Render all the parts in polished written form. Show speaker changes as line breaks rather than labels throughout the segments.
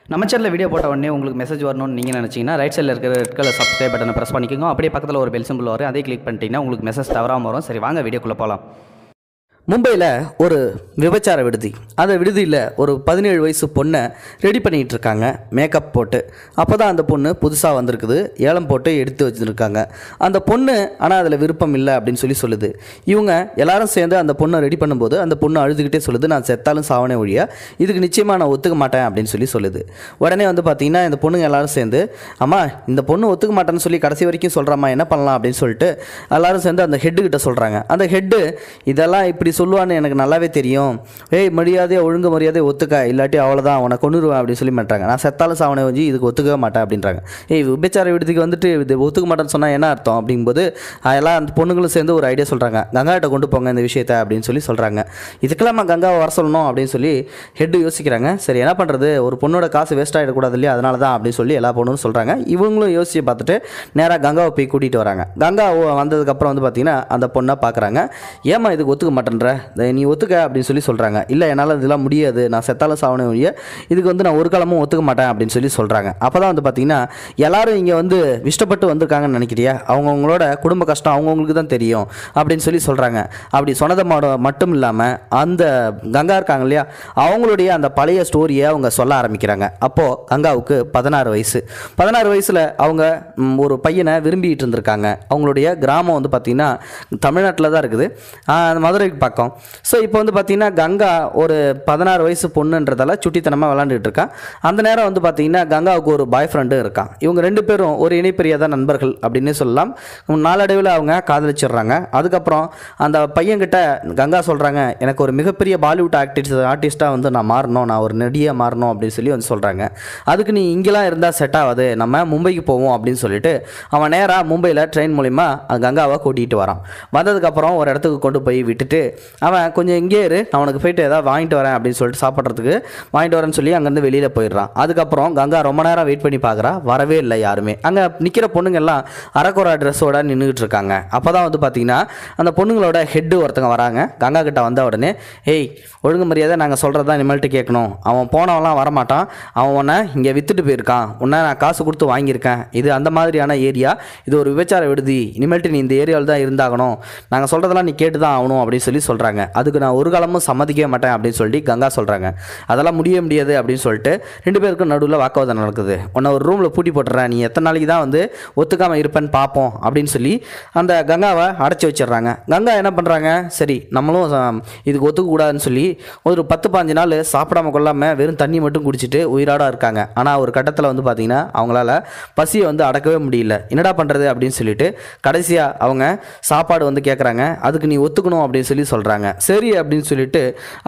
நம்ம சேனலில் வீடியோ போட்ட உடனே உங்களுக்கு மெசேஜ் வரணும்னு நீங்கள் நினச்சிங்கன்னா ரைட் சைடில் இருக்கிற ரெட் கலர் சப்ஸ்கிரைப் பட்டனை ப்ரெஸ் பண்ணிக்கோங்க. அப்படியே பக்கத்தில் ஒரு பெல் சிம்பிள் வரும், அதை கிளிக் பண்ணிட்டீங்கன்னா உங்களுக்கு மெசேஜ் தவறாமல் வரும். சரி, வாங்க வீடியோக்குள்ளே போகலாம். மும்பையில் ஒரு விபச்சார விடுதி. அந்த விடுதியில் ஒரு 17 வயசு பொண்ணை ரெடி பண்ணிகிட்டு இருக்காங்க, மேக்கப் போட்டு. அப்போ தான் அந்த பொண்ணு புதுசாக வந்திருக்குது, ஏலம் போட்டு எடுத்து வச்சுருக்காங்க. அந்த பொண்ணு ஆனால் அதில் விருப்பம் இல்லை அப்படின்னு சொல்லுது. இவங்க எல்லாரும் சேர்ந்து அந்த பொண்ணை ரெடி பண்ணும்போது அந்த பொண்ணு அழுதுகிட்டே சொல்லுது, நான் செத்தாலும் சாவனே ஒழிய இதுக்கு நிச்சயமாக நான் ஒத்துக்க மாட்டேன் அப்படின்னு சொல்லுது. உடனே பார்த்தீங்கன்னா இந்த பொண்ணுங்க எல்லாரும் சேர்ந்து, அம்மா இந்த பொண்ணு ஒத்துக்க மாட்டேன்னு சொல்லி கடைசி வரைக்கும் சொல்கிறாம்மா, என்ன பண்ணலாம் அப்படின்னு சொல்லிட்டு எல்லாரும் சேர்ந்து அந்த ஹெட்டுக்கிட்ட சொல்கிறாங்க. அந்த ஹெட்டு இதெல்லாம் இப்படி சொல்லுவான்னு எனக்கு நல்லாவே தெரியும், ஏய் மரியாதையை ஒழுங்கு மரியாதையை ஒத்துக்க, இல்லாட்டி அவ்வளோதான் உனக்கு கொண்டுருவேன் அப்படின்னு சொல்லி மாட்டாங்க. நான் செத்தாலும் சாவனை வஞ்சி இதுக்கு ஒத்துக்கவே மாட்டேன் அப்படின்றாங்க. ஏய் விபச்சார விடுதிக்கு வந்துட்டு இது ஒத்துக்க மாட்டேன்னு சொன்னால் என்ன அர்த்தம் அப்படிங்கும்போது எல்லாம் அந்த பொண்ணுங்களும் சேர்ந்து ஒரு ஐடியா சொல்கிறாங்க, கங்காட்ட கொண்டு போங்க இந்த விஷயத்தை அப்படின்னு சொல்கிறாங்க. இதுக்கெல்லாம் கங்காவை வர சொல்லணும் அப்படின்னு சொல்லி ஹெட்டு யோசிக்கிறாங்க. சரி என்ன பண்ணுறது, ஒரு பொண்ணோட காசு வேஸ்ட் ஆகிடக்கூடாது இல்லையா, அதனால தான் அப்படின்னு சொல்லி எல்லா பொண்ணும் சொல்கிறாங்க. இவங்களும் யோசிச்சு பார்த்துட்டு நேராக கங்காவை போய் கூட்டிகிட்டு வராங்க. கங்கா வந்ததுக்கப்புறம் பார்த்தீங்கன்னா அந்த பொண்ணை பார்க்குறாங்க. ஏமா இதுக்கு ஒத்துக்க மாட்டேன்ற, நீ ஒத்துக்க அப்படின்னு சொல்கிறாங்க. இல்லை என்னால் இதெல்லாம் முடியாது, நான் செத்தாலும் சாவனே ஒழிய இதுக்கு நான் ஒரு காலமும் ஒத்துக்க மாட்டேன் அப்படின்னு சொல்கிறாங்க. அப்போ தான் பார்த்தீங்கன்னா எல்லாரும் இங்கே இஷ்டப்பட்டு வந்திருக்காங்கன்னு நினைக்கிறியா, அவங்கவுங்களோட குடும்ப கஷ்டம் அவங்கவுங்களுக்கு தான் தெரியும் அப்படின்னு சொல்கிறாங்க. அப்படி சொன்னதை மட்டும் இல்லாமல் அந்த கங்கா இருக்காங்க இல்லையா, அவங்களுடைய அந்த பழைய ஸ்டோரியை அவங்க சொல்ல ஆரம்பிக்கிறாங்க. அப்போது கங்காவுக்கு 16 வயசு. 16 வயசில் அவங்க ஒரு பையனை விரும்பிகிட்டு இருந்திருக்காங்க. அவங்களுடைய கிராமம் பார்த்தீங்கன்னா தமிழ்நாட்டில் தான் இருக்குது, மதுரைக்கு பக்கம். ஸோ இப்போ பார்த்தீங்கன்னா கங்கா ஒரு 16 வயசு பொண்ணுன்றதால சுட்டித்தனமாக விளாண்டுட்டு இருக்கான். அந்த நேரம் பார்த்தீங்கன்னா கங்காவுக்கு ஒரு பாய் ஃப்ரெண்டும் இருக்கான். இவங்க ரெண்டு பேரும் ஒரு இணைப்பிரியாத நண்பர்கள் அப்படின்னு சொல்லலாம். நாளடைவில் அவங்க காதலிச்சிடுறாங்க. அதுக்கப்புறம் அந்த பையன்கிட்ட கங்கா சொல்கிறாங்க, எனக்கு ஒரு மிகப்பெரிய பாலிவுட் ஆர்டிஸ்ட்டாக நான் மாறணும், நான் ஒரு நடிகையாக மாறணும் அப்படின்னு சொல்லி சொல்கிறாங்க. அதுக்கு நீ இங்கெல்லாம் இருந்தால் செட் ஆகாது, நம்ம மும்பைக்கு போவோம் அப்படின்னு சொல்லிட்டு அவன் நேராக மும்பையில் ட்ரெயின் மூலிமா கங்காவை கூட்டிகிட்டு வரான். வந்ததுக்கப்புறம் ஒரு இடத்துக்கு கொண்டு போய் விட்டுட்டு அவன் கொஞ்சம் இங்கே இரு, நான் உனக்கு போயிட்டு ஏதாவது வாங்கிட்டு வரேன் அப்படின்னு சொல்லிட்டு சாப்பிட்றதுக்கு வாங்கிட்டு வரேன்னு சொல்லி அங்கேருந்து வெளியில் போயிடுறான். அதுக்கப்புறம் கங்கா ரொம்ப நேரம் வெயிட் பண்ணி பார்க்குறா, வரவே இல்லை யாருமே. அங்கே நிற்கிற பொண்ணுங்க எல்லாம் அரக்குறா ட்ரெஸ்ஸோட நின்றுக்கிட்டு இருக்காங்க. அப்போ தான் பார்த்தீங்கன்னா அந்த பொண்ணுங்களோட ஹெட்டு ஒருத்தங்க வராங்க. கங்கா கிட்ட வந்த உடனே, ஏய் ஒழுங்கு மரியாதை நாங்கள் சொல்கிறதா இனிமேல்ட்டு கேட்கணும், அவன் போனவெல்லாம் வரமாட்டான், அவன் உன்னை இங்கே விற்றுட்டு போயிருக்கான், உன்னை நான் காசு கொடுத்து வாங்கியிருக்கேன், இது அந்த மாதிரியான ஏரியா, இது ஒரு விபச்சார விடுதி, இனிமேல்ட்டு நீ இந்த ஏரியாவில் தான் இருந்தாகணும், நாங்கள் சொல்கிறதெல்லாம் நீ கேட்டு தான் ஆகணும் அப்படின்னு சொல்கிறாங்க. அதுக்கு நான் ஒரு காலமும் சம்மதிக்கவே மாட்டேன் அப்படின்னு சொல்லி கங்கா சொல்கிறாங்க. அதெல்லாம் முடியாது அப்படின்னு சொல்லிட்டு ரெண்டு பேருக்கும் நடுவில் வாக்குவாதம் நடக்குது. உன்னை ஒரு ரூமில் பூட்டி போட்டுறேன், நீ எத்தனை நாளைக்கு தான் ஒத்துக்காமல் இருப்பேன்னு பார்ப்போம் அப்படின்னு சொல்லி அந்த கங்காவை அடைச்சி வச்சிடுறாங்க. கங்கா என்ன பண்ணுறாங்க, சரி நம்மளும் இதுக்கு ஒத்துக்கக்கூடாதுன்னு சொல்லி ஒரு 10-15 நாள் சாப்பிடாம கொள்ளாமல் வெறும் தண்ணி மட்டும் குடிச்சிட்டு உயிராட இருக்காங்க. ஆனால் ஒரு கட்டத்தில் பார்த்தீங்கன்னா அவங்களால பசியை அடக்கவே முடியல. என்னடா பண்ணுறது அப்படின்னு சொல்லிட்டு கடைசியாக அவங்க சாப்பாடு கேட்குறாங்க. அதுக்கு நீ ஒத்துக்கணும் அப்படின்னு சொல்லி சொல்கிறாங்க. சரி அப்படின்னு சொல்லிட்டு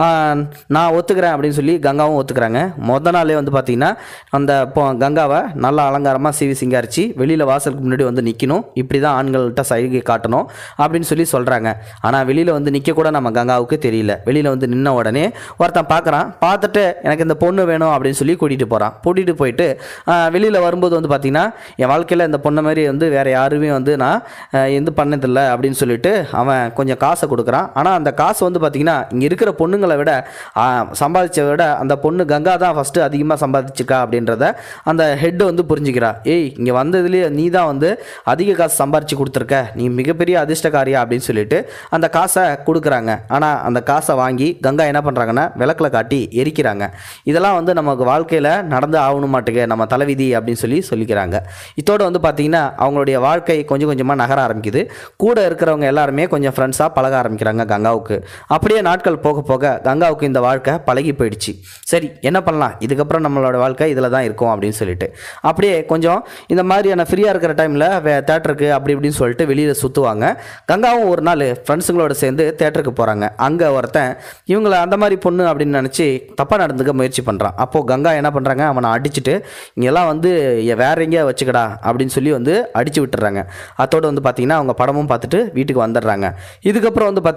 நான் ஒத்துக்கிறேன் அப்படின்னு சொல்லி கங்காவும் ஒத்துக்கிறாங்க. மொதல் நாளே பார்த்தீங்கன்னா அந்த கங்காவை நல்லா அலங்காரமாக சீவி சிங்காரிச்சு வெளியில் வாசலுக்கு முன்னாடி நிற்கணும், இப்படி தான் ஆண்கள்கிட்ட சைகை காட்டணும் அப்படின்னு சொல்லி சொல்கிறாங்க. ஆனால் வெளியில் நிற்கக்கூட நம்ம கங்காவுக்கு தெரியல. வெளியில் நின்ன உடனே ஒருத்தன் பார்க்குறான், பார்த்துட்டு எனக்கு இந்த பொண்ணு வேணும் அப்படின்னு சொல்லி கூட்டிகிட்டு போகிறான். கூட்டிகிட்டு போயிட்டு வெளியில் வரும்போது பார்த்தீங்கன்னா என் வாழ்க்கையில் இந்த பொண்ணை மாதிரி வேறு யாருமே நான் எந்த பண்ணதில்லை அப்படின்னு சொல்லிட்டு அவன் கொஞ்சம் காசை கொடுக்குறான். ஆனால் அந்த காசு பார்த்தீங்கன்னா இங்கே இருக்கிற பொண்ணுங்களை விட சம்பாதிச்சதை விட அந்த பொண்ணு கங்கா தான் ஃபஸ்ட்டு அதிகமாக சம்பாதிச்சிருக்கா அப்படின்றத அந்த ஹெட்டு புரிஞ்சுக்கிறா. ஏய் இங்கே வந்ததுலேயே நீ தான் அதிக காசு சம்பாதிச்சு கொடுத்துருக்க, நீ மிகப்பெரிய அதிர்ஷ்டக்காரியா அப்படின்னு சொல்லிட்டு அந்த காசை கொடுக்குறாங்க. ஆனால் அந்த காசை வாங்கி கங்கா என்ன பண்ணுறாங்கன்னா விளக்கில் காட்டி எரிக்கிறாங்க. இதெல்லாம் நமக்கு வாழ்க்கையில் நடந்து ஆகணும் மாட்டுக்கு, நம்ம தலைவிதி அப்படின்னு சொல்லிக்கிறாங்க. இதோடு பார்த்தீங்கன்னா அவங்களுடைய வாழ்க்கை கொஞ்சம் கொஞ்சமாக நகர ஆரம்பிக்குது. கூட இருக்கிறவங்க எல்லாருமே கொஞ்சம் ஃப்ரெண்ட்ஸாக பழக ஆரம்பிக்கிறாங்க கங்காவுக்கு. அப்படியே நாட்கள் போக போக கங்காவுக்கு இந்த வாழ்க்கை பழகி போயிடுச்சு. சரி என்ன பண்ணலாம், இதுக்கப்புறம் நம்மளோட வாழ்க்கை இதில் தான் இருக்கும் அப்படின்னு சொல்லிட்டு அப்படியே கொஞ்சம் இந்த மாதிரியான ஃப்ரீயாக இருக்கிற டைமில் தேட்டருக்கு அப்படி இப்படின்னு சொல்லிட்டு வெளியில் சுற்றுவாங்க. கங்காவும் ஒரு நாள் ஃப்ரெண்ட்ஸுங்களோட சேர்ந்து தேட்டருக்கு போகிறாங்க. அங்கே ஒருத்தன் இவங்களை அந்த மாதிரி பொண்ணு அப்படின்னு நினச்சி தப்பாக நடந்துக்க முயற்சி பண்ணுறான். அப்போது கங்கா என்ன பண்ணுறாங்க, அவனை அடிச்சுட்டு இங்கெல்லாம் வேற எங்கேயா வச்சுக்கடா அப்படின்னு சொல்லி அடித்து விட்டுறாங்க. அதோடு பார்த்தீங்கன்னா அவங்க படமும் பார்த்துட்டு வீட்டுக்கு வந்துடுறாங்க. இதுக்கப்புறம் பார்த்தீங்கன்னா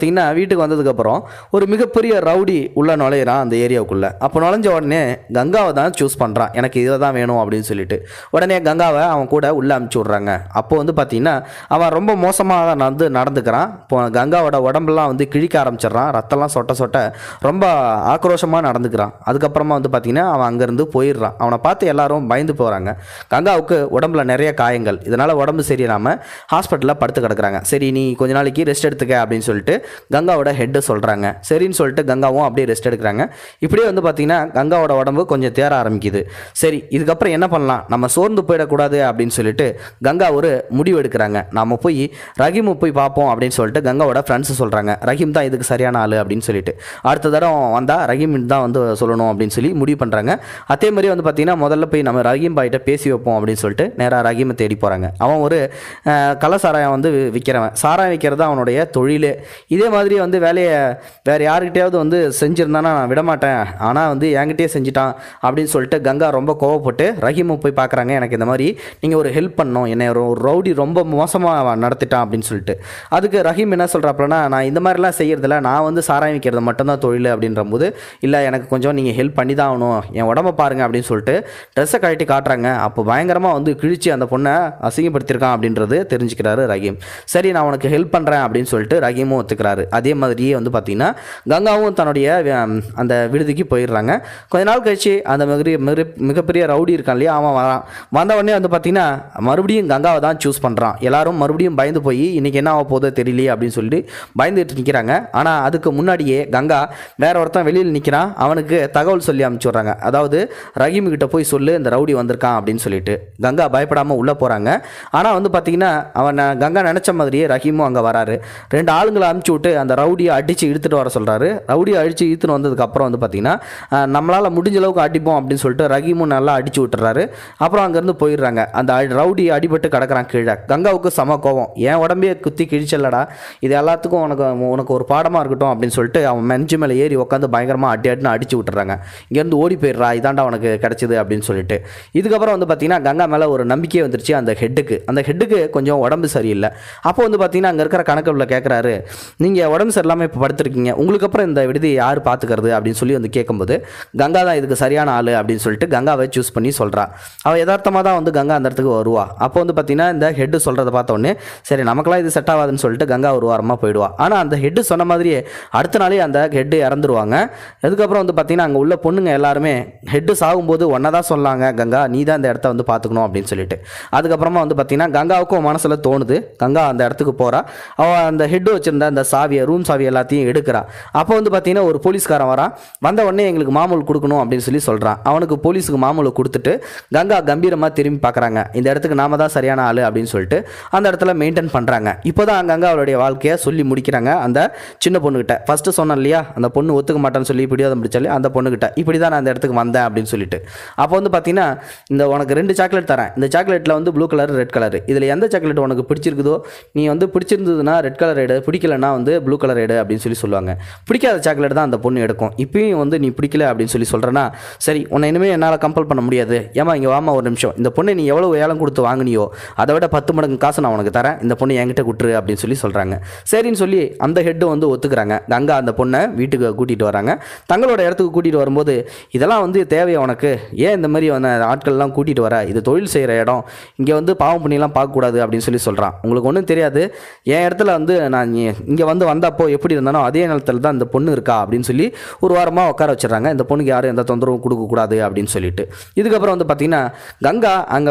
வீட்டுக்கு வந்ததுக்கப்புறம் ஒரு மிகப்பெரிய ரவுடி உள்ளே நுழையிறான் அந்த ஏரியாவுக்குள்ளே. அப்போ நுழைஞ்ச உடனே கங்காவை தான் சூஸ் பண்ணுறான், எனக்கு இதை தான் வேணும் அப்படின்னு சொல்லிட்டு. உடனே கங்காவை அவன் கூட உள்ளே அமுச்சு விட்றாங்க. அப்போ வந்து பார்த்திங்கன்னா அவன் ரொம்ப மோசமாக நடந்துக்கிறான். இப்போ கங்காவோட உடம்புலாம் வந்து கிழிக்க ஆரம்பிச்சிட்றான், ரத்தம்லாம் சொட்ட சொட்ட ரொம்ப ஆக்ரோஷமாக நடந்துக்கிறான். அதுக்கப்புறமா வந்து பார்த்திங்கன்னா அவன் அங்கேருந்து போயிடுறான். அவனை பார்த்து எல்லாரும் பயந்து போகிறாங்க. கங்காவுக்கு உடம்புல நிறைய காயங்கள், இதனால் உடம்பு சரியில்லாமல் ஹாஸ்பிட்டலில் படுத்து கிடக்குறாங்க. சரி நீ கொஞ்ச நாளைக்கு ரெஸ்ட் எடுத்துக்க அப்படின்னு சொல்லிட்டு கங்காவோட ஹெட்டு சொல்கிறாங்க. சரின்னு சொல்லிட்டு கங்காவும் அப்படியே ரெஸ்ட் எடுக்கிறாங்க. இப்படியே வந்து பார்த்திங்கன்னா கங்காவோட உடம்பு கொஞ்சம் தேர ஆரம்பிக்குது. சரி இதுக்கப்புறம் என்ன பண்ணலாம், நம்ம சோர்ந்து போயிடக்கூடாது அப்படின்னு சொல்லிட்டு கங்கா ஒரு முடிவு எடுக்கிறாங்க. நாம் போய் ரஹீமை போய் பார்ப்போம் அப்படின்னு சொல்லிட்டு கங்காவோட ஃப்ரெண்ட்ஸ் சொல்கிறாங்க. ரஹீம் தான் இதுக்கு சரியான ஆள் அப்படின்னு சொல்லிட்டு. அடுத்த தடவை வந்தால் ரஹீம் தான் வந்து சொல்லணும் அப்படின்னு சொல்லி முடிவு பண்ணுறாங்க. அதே மாதிரி வந்து பார்த்திங்கன்னா முதல்ல போய் நம்ம ரஹீம் பாய்கிட்ட பேசி வைப்போம் அப்படின்னு சொல்லிட்டு நேராக ரஹீமை தேடி போகிறாங்க. அவன் ஒரு கள்ள சாராயம் வந்து விற்கிறவன், சாராயம் விற்கிறது அவனுடைய தொழிலே. இதே மாதிரி வந்து வேலையை வேறு யாருக்கிட்டையாவது வந்து செஞ்சுருந்தானா நான் விடமாட்டேன், ஆனால் வந்து என்கிட்டயே செஞ்சுட்டான் அப்படின்னு சொல்லிட்டு கங்கா ரொம்ப கோவப்பட்டு ரஹீமை போய் பார்க்குறாங்க. எனக்கு இந்த மாதிரி நீங்கள் ஒரு ஹெல்ப் பண்ணணும், என்னை ஒரு ரவுடி ரொம்ப மோசமாக நடத்திட்டான் அப்படின்னு சொல்லிட்டு. அதுக்கு ரஹீம் என்ன சொல்கிறாப்புலனா, நான் இந்த மாதிரிலாம் செய்கிறதில்ல, நான் வந்து சாராயம் விற்கிறது மட்டும்தான் தொழில் அப்படின்ற போது, இல்லை எனக்கு கொஞ்சம் நீங்கள் ஹெல்ப் பண்ணி தான் ஆகணும், என் உடம்பை பாருங்கள் அப்படின்னு சொல்லிட்டு ட்ரெஸ்ஸை கழட்டி காட்டுறாங்க. அப்போ பயங்கரமாக வந்து கிழிச்சு அந்த பொண்ணை அசிங்கப்படுத்தியிருக்கான் அப்படின்றது தெரிஞ்சுக்கிறாரு ரஹீம். சரி நான் உனக்கு ஹெல்ப் பண்ணுறேன் அப்படின்னு சொல்லிட்டு ரஹீமும் ஒத்துக்கிறாரு. அதே மாதிரியே வந்து பார்த்திங்கன்னா கங்காவும் தன்னுடைய அந்த விடுதிக்கு போயிடுறாங்க. கொஞ்ச நாள் கழிச்சு அந்த மிகப்பெரிய ரவுடி இருக்கான் இல்லையா, அவன் வரான். வந்த உடனே வந்து பார்த்திங்கன்னா மறுபடியும் கங்காவை தான் சூஸ் பண்ணுறான். எல்லாரும் மறுபடியும் பயந்து போய் இன்றைக்கி என்ன ஆக போதோ தெரியலையே அப்படின்னு சொல்லிட்டு பயந்துட்டு நிற்கிறாங்க. ஆனால் அதுக்கு முன்னாடியே கங்கா வேற ஒருத்தன் வெளியில் நிற்கிறான், அவனுக்கு தகவல் சொல்லி அனுப்பிச்சுட்றாங்க. அதாவது ரஹீம் கிட்ட போய் சொல்லு இந்த ரவுடி வந்திருக்கான் அப்படின்னு சொல்லிட்டு. கங்கா பயப்படாமல் உள்ளே போகிறாங்க. ஆனால் வந்து பார்த்திங்கன்னா அவன் கங்கா நினச்ச மாதிரியே ரஹீமும் அங்கே வராரு. 2 ஆளுங்களை அனுப்பிச்சி விட்டு அந்த ரவுடியை அடித்து இழுத்துட்டு வர சொல்கிறாரு. ரவுடியை அடித்து இழுத்துட்டு வந்ததுக்கப்புறம் வந்து பார்த்திங்கன்னா நம்மளால் முடிஞ்ச அளவுக்கு அடிப்போம் அப்படின்னு சொல்லிட்டு ரஹீமும் நல்லா அடித்து விட்டுறாரு. அப்புறம் அங்கேருந்து போயிடுறாங்க. அந்த ரவுடி அடிபட்டு கிடக்கிறான் கீழே. கங்காவுக்கு சம கோவம், என் உடம்பே குத்தி கிழிச்சல்லடா, இது எல்லாத்துக்கும் உனக்கு ஒரு பாடமாக இருக்கட்டும் அப்படின்னு சொல்லிட்டு அவன் மெஞ்சு மேலே ஏறி உட்காந்து பயங்கரமாக அடின்னு அடிச்சு விட்டுறாங்க. இங்கேருந்து ஓடி போயிடுறா, இதாண்டா உனக்கு கிடச்சிது அப்படின்னு சொல்லிட்டு. இதுக்கப்புறம் வந்து பார்த்திங்கன்னா கங்கா மேலே ஒரு நம்பிக்கையே வந்துருச்சு அந்த ஹெட்டுக்கு கொஞ்சம் உடம்பு சரியில்லை. அப்போ வந்து பார்த்திங்கன்னா அங்கே இருக்கிற கணக்குள்ள கேட்குறாரு, நீங்கள் உடம்பு சரியில்லாமல் இப்போ படுத்துருக்கீங்க, உங்களுக்கு அப்புறம் இந்த விடுதி யார் பார்த்துக்கிறது அப்படின்னு சொல்லி வந்து கேட்கும்போது கங்கா தான் இதுக்கு சரியான ஆள் அப்படின்னு சொல்லிட்டு கங்காவை சூஸ் பண்ணி சொல்கிறா. அவள் யதார்த்தமாக தான் வந்து கங்கா அந்த இடத்துக்கு வருவா. அப்போ வந்து பார்த்திங்கன்னா இந்த ஹெட்டு சொல்கிறத பார்த்த உடனே சரி நமக்கெல்லாம் இது செட் ஆகாதுன்னு சொல்லிட்டு கங்கா ஒரு வாரமாக போயிடுவா. ஆனால் அந்த ஹெட்டு சொன்ன மாதிரியே அடுத்த நாளே அந்த ஹெட்டு இறந்துருவாங்க. அதுக்கப்புறம் வந்து பார்த்திங்கன்னா அங்கே உள்ள பொண்ணுங்க எல்லாருமே ஹெட்டு சாகும்போது ஒன்றா தான் சொன்னாங்க, கங்கா நீ தான் இந்த இடத்த வந்து பார்த்துக்கணும் அப்படின்னு சொல்லிட்டு. அதுக்கப்புறமா வந்து பார்த்திங்கன்னா கங்காவுக்கும் மனசில் தோணுது. கங்கா அந்த இடத்துக்கு போகிறா. அவள் அந்த ஹெட்டு வச்சுருந்த அந்த சாவியை ரூம் சாவி எல்லாத்தையும் எடுக்கிறா. அப்போ வந்து பார்த்திங்கன்னா ஒரு போலீஸ்காரன் வரான். வந்த உடனே எங்களுக்கு மாமூல் கொடுக்கணும் அப்படின்னு சொல்லி சொல்கிறான். அவனுக்கு போலீஸுக்கு மாமூலை கொடுத்துட்டு கங்கா கம்பீரமாக திரும்பி பார்க்குறாங்க. இந்த இடத்துக்கு நாம தான் சரியான ஆள் அப்படின்னு சொல்லிட்டு அந்த இடத்துல மெயின்டைன் பண்ணுறாங்க. இப்போ தான் கங்கா அவளுடைய வாழ்க்கையை சொல்லி முடிக்கிறாங்க அந்த சின்ன பொண்ணுகிட்ட. ஃபஸ்ட்டு சொன்னேன் இல்லையா, அந்த பொண்ணு ஒத்துக்க மாட்டேன்னு சொல்லி பிடிவாதம் பிடிச்சாலே அந்த பொண்ணுகிட்ட இப்படி தான் நான் அந்த இடத்துக்கு வந்தேன் அப்படின்னு சொல்லிட்டு. அப்போ வந்து பார்த்தீங்கன்னா இந்த உனக்கு 2 சாக்லேட் தரேன், இந்த சாக்லேட்டில் வந்து ப்ளூ கலர் ரெட் கலர், இதில் எந்த சாக்லேட் உனக்கு பிடிச்சிருக்குதோ நீ வந்து பிடிச்சிருந்ததுன்னா ரெட் கலர் எடு, பிடிக்கலன்னா வந்து ப்ளூ கலர் எடு அப்படின்னு சொல்லி சொல்லுவாங்க. பிடிக்காத சாக்லேட் தான் அந்த பொண்ணு எடுக்கும். இப்பயும் வந்து நீ பிடிக்கல அப்படின்னு சொல்லி சொல்கிறேன்னா சரி உன்னை இனிமேல் என்னால் கம்பல் பண்ண முடியாது, ஏமா இங்கே வாமா ஒரு நிமிஷம், இந்த பொண்ணை நீ எவ்வளோ ஏலம் கொடுத்து வாங்கினியோ அதை விட 10 மடங்கு காசு நான் உனக்கு தரேன், இந்த பொண்ணு என்கிட்ட குட்டுரு அப்படின்னு சொல்லி சொல்கிறாங்க. சரின்னு சொல்லி அந்த ஹெட்டு வந்து ஒத்துக்கிறாங்க. கங்கா அந்த பொண்ணை வீட்டுக்கு கூட்டிகிட்டு வராங்க. தங்களோட இடத்துக்கு கூட்டிகிட்டு வரும்போது இதெல்லாம் வந்து தேவையா உனக்கு, ஏன் இந்த மாதிரி ஆட்கள்லாம் கூட்டிகிட்டு வர, இது தொழில் செய்கிற இடம், இங்கே வந்து பாவம் பண்ணிலாம் பார்க்கக்கூடாது அப்படின்னு சொல்லி சொல்கிறான். உங்களுக்கு ஒன்றும் தெரியாது, என் இடத்துல வந்து நான் இங்கே வந்தப்போ எப்படி இருந்தானோ அதே நேரத்தில் தான் இந்த பொண்ணு இருக்கா அப்படின்னு சொல்லி ஒரு வாரமாக உட்கார வச்சிடறாங்க. இந்த பொண்ணுக்கு யாரும் எந்த தொந்தரவும் கொடுக்கக்கூடாது அப்படின்னு சொல்லிட்டு. இதுக்கப்புறம் வந்து பார்த்திங்கன்னா கங்கா அங்கே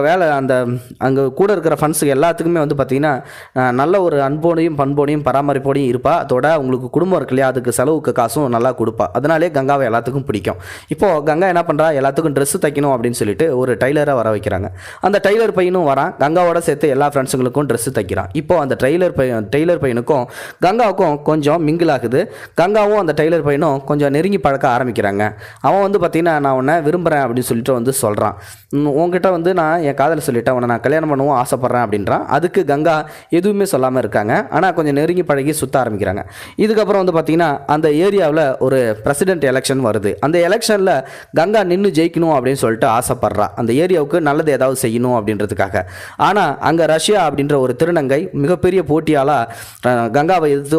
அங்கே கூட இருக்கிற ஃப்ரெண்ட்ஸுக்கு எல்லாத்துக்குமே வந்து பார்த்திங்கன்னா நல்ல ஒரு அன்போடையும் பண்போடையும் பராமரிப்போடையும் இருப்பா. அதோட உங்களுக்கு குடும்பம் இருக்கு இல்லையா, அதுக்கு செலவுக்கு காசும் நல்லா கொடுப்பா. அதனாலே கங்காவை எல்லாத்துக்கும் பிடிக்கும். இப்போது கங்கா என்ன பண்ணுறா, எல்லாத்துக்கும் ட்ரெஸ்ஸு தைக்கணும் அப்படின்னு சொல்லிட்டு ஒரு டைலரை வர வைக்கிறாங்க. அந்த டைலர் பையனும் வரான். கங்காவோட சேர்த்து எல்லா ஃப்ரெண்ட்ஸுங்களுக்கும் ட்ரெஸ்ஸு தைக்கிறான். இப்போ அந்த டெய்லர் பையனுக்கும் கங்காவுக்கும் கொஞ்சம் மிங்கிள் ஆகுது. கங்காவும் அந்த டெய்லர் பையனும் கொஞ்சம் நெருங்கி பழக்க ஆரம்பிக்கிறாங்க. அவன் வந்து பார்த்திங்கன்னா நான் உன்னை விரும்புகிறேன் அப்படின்னு சொல்லிட்டு வந்து சொல்கிறான். உங்ககிட்ட வந்து நான் என் காதலை சொல்லிட்டேன், உன்னை நான் கல்யாணம் பண்ணவும் ஆசைப்பட்றேன் அப்படின்றான். அதுக்கு கங்கா எதுவுமே சொல்லாமல் இருக்காங்க. ஆனால் கொஞ்சம் நெருங்கி பழகி சுற்ற ஆரம்பிக்கிறாங்க. இதுக்கப்புறம் வந்து பார்த்திங்கன்னா அந்த ஏரியாவில் ஒரு பிரசிடென்ட் எலெக்ஷன் வருது. அந்த எலெக்ஷனில் கங்கா நின்று ஜெயிக்கணும் அப்படின்னு சொல்லிட்டு ஆசைப்பட்றா. அந்த ஏரியாவுக்கு நல்லது ஏதாவது செய்யணும் அப்படின்றதுக்காக. ஆனால் அங்கே ரஷ்யா அப்படின்ற ஒரு திருநங்கை மிகப்பெரிய போட்டியால் கங்காவை எதிர்த்து உட்கார்றா.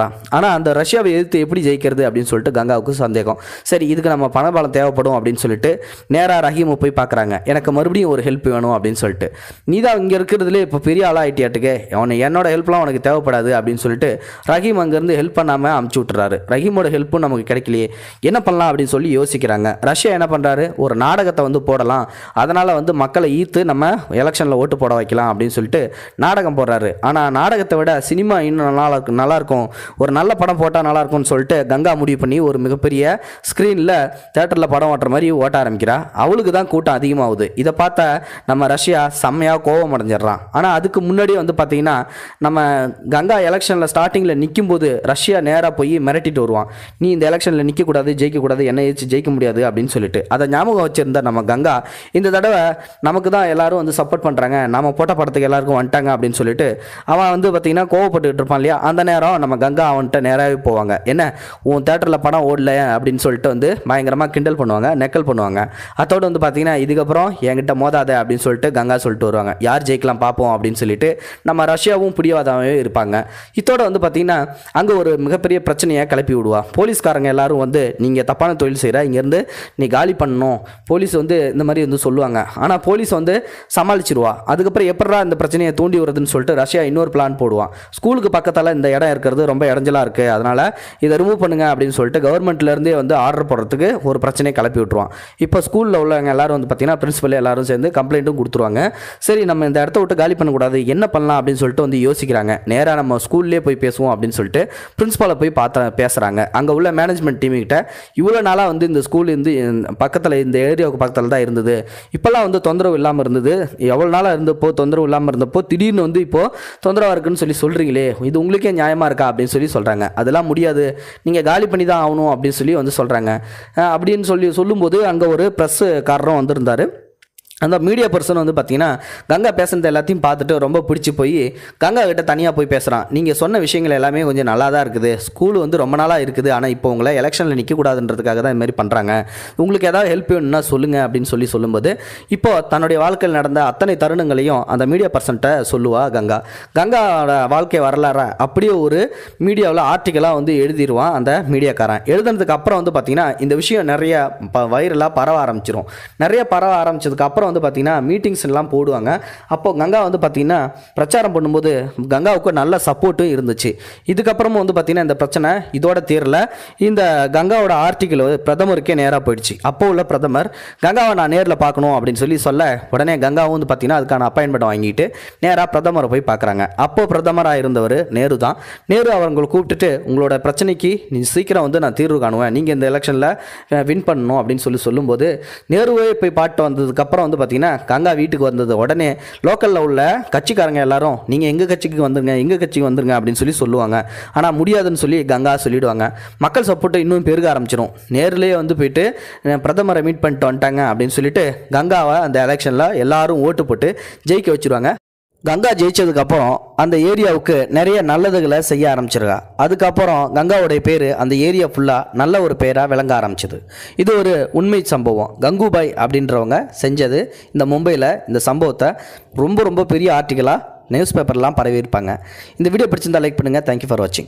சொல்கிறான். ஆனால் அந்த ரஷ்யாவை எதிர்த்து எப்படி ஜெயிக்கிறது அப்படின்னு சொல்லிட்டு கங்காவுக்கு சந்தேகம். சரி, இதுக்கு நம்ம பணபலம் தேவைப்படும் அப்படின்னு சொல்லிட்டு நேராக ரஹீமை போய் பார்க்குறாங்க. எனக்கு மறுபடியும் ஒரு ஹெல்ப் வேணும் அப்படின்னு சொல்லிட்டு. நீ தான் இங்கே இருக்கிறதுலே இப்போ பெரிய ஆளாக ஆகிட்டியாட்டுக்கே, என்னோட ஹெல்ப்லாம் உனக்கு தேவைப்படாது அப்படின்னு சொல்லிட்டு ரஹீம் அங்கேருந்து ஹெல்ப் பண்ணாமல் அமுச்சு விட்டுறாரு. ரஹீமோட ஹெல்ப்பும் நமக்கு கிடைக்கலையே, என்ன பண்ணலாம் அப்படின்னு சொல்லி யோசிக்கிறாங்க. ரஷ்யா என்ன பண்ணுறாரு, ஒரு நாடகத்தை போடலாம், அதனால் மக்களை ஈர்த்து நம்ம எலெக்ஷனில் ஓட்டு போட வைக்கலாம் அப்படின்னு சொல்லிட்டு நாடகம் போடுறாரு. ஆனால் நாடகத்தை விட சினிமா இன்னும் நல்லாயிருக்கும், ஒரு நல்ல படம் போட்டால் நல்லாயிருக்கும்னு சொல்லிட்டு கங்கா முடிவு பண்ணி ஒரு மிகப்பெரிய ஸ்க்ரீனில் தேட்டரில் படம் ஓட்டுற மாதிரி ஓட்ட ஆரம்பிக்கிறா. அவளுக்கு தான் கூட்டம் அதிகமாகுது. இதை பார்த்தா நம்ம ரஷ்யா செம்மையாக கோபம் அடைஞ்சிடறான். ஆனால் அதுக்கு முன்னாடி பார்த்தீங்கன்னா நம்ம கங்கா எலெக்ஷனில் ஸ்டார்டிங்கில் நிற்கும் போது ரஷ்யா நேராக போய் மிரட்டிட்டு வருவான். நீ இந்த எலெக்ஷனில் நிற்கக்கூடாது, ஜெயிக்கக்கூடாது, என்ன ஏச்சு ஜெயிக்க முடியாது அப்படின்னு சொல்லிட்டு. அதை ஞாபகம் வச்சிருந்த நம்ம கங்கா இந்த தடவை நமக்கு தான் எல்லாரும் சப்போர்ட் பண்ணுறாங்க, நம்ம போட்ட படத்துக்கு எல்லாருக்கும் வந்துட்டாங்க அப்படின்னு சொல்லிட்டு அவன் பார்த்தீங்கன்னா கோவப்பட்டுக்கிட்டு இருப்பான் இல்லையா. அந்த நேரம் நம்ம கங்கா அவன்கிட்ட நேராகவே போவாங்க. என்ன உன் தேட்டரில் படம் ஓடல அப்படின்னு சொல்லிட்டு பயங்கரமாக கிண்டல் பண்ணுவாங்க, நெக்கல் பண்ணுவாங்க. அதோடு பார்த்தீங்கன்னா இதுக்கப்புறம் என்கிட்ட மோதாத அப்படின்னு சொல்லிட்டு கங்கா சொல்லிட்டு வருவாங்க. யார் ஜெயிக்கலாம் பார்ப்போம் அப்படின்னு சொல்லிட்டு நம்ம ரஷ்யாவும் பிடிவாதமாகவே இருப்பாங்க. இதோட பார்த்தீங்கன்னா அங்கே ஒரு மிகப்பெரிய பிரச்சனையை கிளப்பி விடுவா. போலீஸ்காரங்க எல்லாரும் நீங்கள் தப்பான தொழில் செய்கிற, இங்கேருந்து நீ காலி பண்ணணும், போலீஸ் இந்த மாதிரி சொல்லுவாங்க. ஆனால் போலீஸ் சமாளிச்சிருவா. அதுக்கப்புறம் எப்படா இந்த பிரச்சனையை தூண்டி வருதுன்னு சொல்லிட்டு ரஷ்யா இன்னொரு பிளான் போடுவான். ஸ்கூலுக்கு பக்கத்தில் இந்த இடம் இருக்கிறது ரொம்ப இடைஞ்சலாக இருக்குது, அதனால் இதை ரிமூவ் பண்ணுங்க அப்படின்னு சொல்லிட்டு கவர்மெண்ட்லேருந்தே ஆர்டர் போடுறதுக்கு ஒரு பிரச்சனையை கிளப்பி விட்டுருவான். இப்போ ஸ்கூலில் உள்ளவங்க எல்லாரும் பார்த்தீங்கன்னா பிரின்சிபல் எல்லாரும் சேர்ந்து கம்ப்ளைண்ட்டும் கொடுத்துருவாங்க. சரி, நம்ம இந்த இடத்த விட்டு காலி பண்ணக்கூடாது, என்ன பண்ணலாம் அப்படின்னு சொல்லிட்டு யோசிக்கிறாங்க. நேராக நம்ம ஸ்கூல்லே போய் பேசுவோம் அப்படின்னு சொல்லிட்டு பிரின்சிபாலை போய் பேசுகிறாங்க. அங்கே உள்ள மேனேஜ்மெண்ட் டீமுக்கிட்ட இவ்வளோ நாளாக இந்த ஸ்கூல் பக்கத்தில் இந்த ஏரியாவுக்கு பக்கத்தில் தான் இருந்தது, இப்போல்லாம் தொந்தரவு இல்லாமல் இருந்தது, எவ்வளோ நாளாக இருந்தப்போ தொந்தரவு இல்லாமல் இருந்தப்போ திடீர்னு இப்போது தொந்தரவாக இருக்குன்னு சொல்லி சொல்கிறீங்களே, இது உங்களுக்கே நியாயமாக இருக்கா அப்படின்னு சொல்லி சொல்கிறாங்க. அதெல்லாம் முடியாது, நீங்கள் காலி பண்ணி தான் ஆகணும் அப்படின்னு சொல்லி சொல்கிறாங்க. அப்படின்னு சொல்லும்போது அங்கே ஒரு ப்ரெஸ்ஸுக்காரரும் வந்திருந்தார். அந்த மீடியா பர்சன் பார்த்தீங்கன்னா கங்கா பேசுனது எல்லாத்தையும் பார்த்துட்டு ரொம்ப பிடிச்சி போய் கங்கா கிட்ட தனியாக போய் பேசுகிறான். நீங்கள் சொன்ன விஷயங்கள் எல்லாமே கொஞ்சம் நல்லா தான் இருக்குது, ஸ்கூல் ரொம்ப நாளாக இருக்குது, ஆனால் இப்போ உங்களை எலெக்ஷனில் நிற்கக்கூடாதுன்றதுக்காக தான் இதுமாதிரி பண்ணுறாங்க, உங்களுக்கு ஏதாவது ஹெல்ப் வேணும்னா சொல்லுங்கள் அப்படின்னு சொல்லும்போது இப்போது தன்னுடைய வாழ்க்கையில் நடந்த அத்தனை தருணங்களையும் அந்த மீடியா பர்சன்ட்ட சொல்லுவா கங்கா. கங்காவோட வாழ்க்கை வரலாறு அப்படியே ஒரு மீடியாவில் ஆர்டிக்கலாக எழுதிடுவான் அந்த மீடியாக்காரன். எழுதுனதுக்கு அப்புறம் பார்த்தீங்கன்னா இந்த விஷயம் நிறைய வைரலாக பரவ ஆரம்பிச்சிடும். நிறைய பரவ ஆரம்பிச்சதுக்கு அப்புறம் பார்த்தீங்கன்னா மீட்டிங்ஸ் எல்லாம் போடுவாங்க. அப்போ கங்கா பார்த்தீங்கன்னா பிரச்சாரம் பண்ணும்போது கங்காவுக்கு நல்ல சப்போர்ட்டும் இருந்துச்சு. இதுக்கப்புறமும் பார்த்தீங்கன்னா இந்த பிரச்சனை இதோட தீரல. இந்த கங்காவோட ஆர்டிக்கல் பிரதமருக்கே நேராக போயிடுச்சு. அப்போ உள்ள பிரதமர் கங்காவை நான் நேரில் பார்க்கணும் அப்படின்னு சொல்ல உடனே கங்காவும் பார்த்தீங்கன்னா அதுக்கான அப்பாயின்மெண்ட் வாங்கிட்டு நேராக பிரதமரை போய் பார்க்குறாங்க. அப்போ பிரதமராக இருந்தவர் நேரு தான். நேரு அவங்களை கூப்பிட்டுட்டு உங்களோட பிரச்சனைக்கு நீ சீக்கிரம் நான் தீர்வு காணுவேன், நீங்கள் இந்த எலெக்ஷனில் வின் பண்ணணும் அப்படின்னு சொல்லும்போது நேருவே போய் பாட்டு வந்ததுக்கப்புறம் பார்த்தீங்கன்னா கங்கா வீட்டுக்கு வந்தது உடனே லோக்கலில் உள்ள கட்சிக்காரங்க எல்லாரும் நீங்கள் எங்கள் கட்சிக்கு வந்துருங்க அப்படின்னு சொல்லுவாங்க. ஆனால் முடியாதுன்னு சொல்லி கங்கா சொல்லிடுவாங்க. மக்கள் சப்போர்ட்டை இன்னும் பெருக ஆரம்பிச்சிடும். நேர்லேயே போயிட்டு பிரதமரை மீட் பண்ணிட்டு வந்துட்டாங்க அப்படின்னு சொல்லிட்டு கங்காவை அந்த எலெக்ஷனில் எல்லாரும் ஓட்டு போட்டு ஜெயிக்க வச்சுருவாங்க. கங்கா ஜெயிச்சதுக்கப்புறம் அந்த ஏரியாவுக்கு நிறைய நல்லதுகளை செய்ய ஆரம்பிச்சிருக்கா. அதுக்கப்புறம் கங்காவுடைய பேர் அந்த ஏரியா ஃபுல்லாக நல்ல ஒரு பேராக விளங்க ஆரம்பிச்சது. இது ஒரு உண்மை சம்பவம். கங்குபாய் அப்படின்றவங்க செஞ்சது. இந்த மும்பையில் இந்த சம்பவத்தை ரொம்ப ரொம்ப பெரிய ஆர்டிக்கலாக நியூஸ் பேப்பர்லாம் பரவியிருப்பாங்க. இந்த வீடியோ பிடிச்சிருந்தா லைக் பண்ணுங்கள். தேங்க்யூ ஃபார் வாட்சிங்.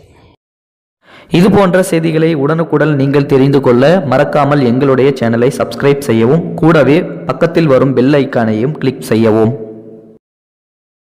இது போன்ற செய்திகளை உடனுக்குடன் நீங்கள் தெரிந்து கொள்ள மறக்காமல் எங்களுடைய சேனலை சப்ஸ்கிரைப் செய்யவும், கூடவே பக்கத்தில் வரும் பெல் ஐக்கானையும் கிளிக் செய்யவும்.